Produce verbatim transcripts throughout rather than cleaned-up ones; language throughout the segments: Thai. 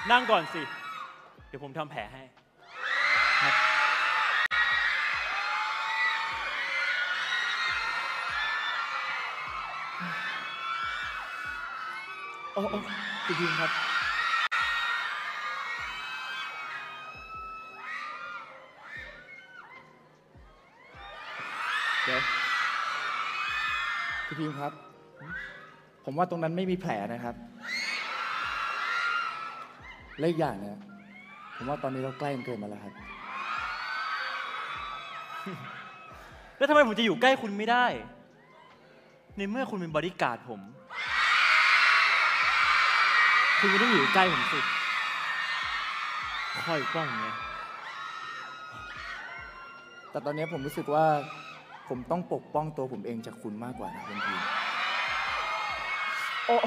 นั่งก่อนสิเดี๋ยวผมทำแผลให้ครับโอ้โอ้คุณพิมครับเดี๋ยวคุณพิมครับผมว่าตรงนั้นไม่มีแผลนะครับและอีกอย่างเนี่ยผมว่าตอนนี้เราใกล้กันเกินมาแล้วครับแล้วทำไมผมจะอยู่ใกล้คุณไม่ได้ในเมื่อคุณเป็นบอดี้การ์ดผมคุณก็ต้องอยู่ใกล้ผมสิคอยป้องไงแต่ตอนนี้ผมรู้สึกว่าผมต้องปกป้องตัวผมเองจากคุณมากกว่านะคุณพิมโอ้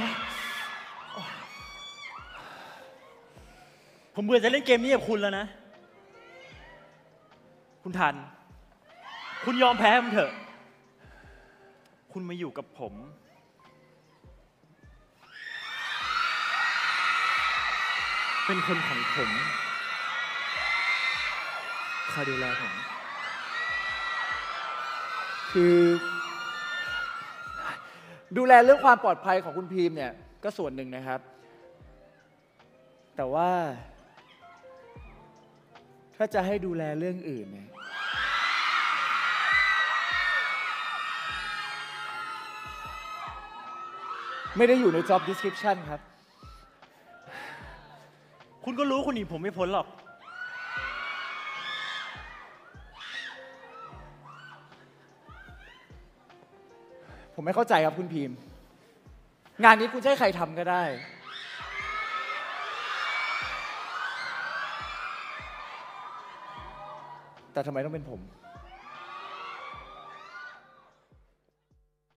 ผมเบื่อจะเล่นเกมนี้กับคุณแล้วนะคุณทันคุณยอมแพ้มันเถอะคุณมาอยู่กับผมเป็นคนของผมคอยดูแลผมคือดูแลเรื่องความปลอดภัยของคุณพีมเนี่ยก็ส่วนหนึ่งนะครับแต่ว่าถ้าจะให้ดูแลเรื่องอื่นเนี่ยไม่ได้อยู่ใน job description ครับคุณก็รู้คุณหนีผมไม่พ้นหรอกผมไม่เข้าใจครับคุณพีมงานนี้คุณจะให้ใครทำก็ได้แต่ทำไมต้องเป็นผม